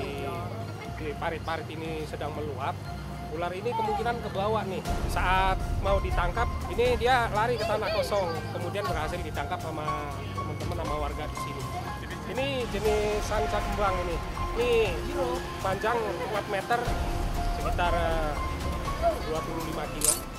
di parit-parit ini sedang meluap, ular ini kemungkinan ke bawah nih. Saat mau ditangkap, ini dia lari ke tanah kosong, kemudian berhasil ditangkap sama teman-teman sama warga di sini. Ini jenis sanca kembang ini. Ini panjang 4 meter, sekitar 25 kilo.